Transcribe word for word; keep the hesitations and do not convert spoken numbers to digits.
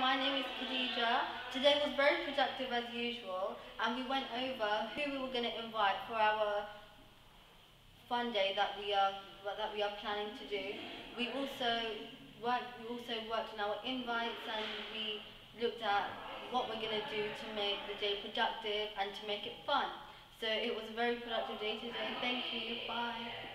my name is Khadija. Today was very productive as usual, and we went over who we were going to invite for our fun day that we are that we are planning to do. We also worked we also worked on our invites, and we looked at what we're going to do to make the day productive and to make it fun. So it was a very productive day today. Thank you. Bye.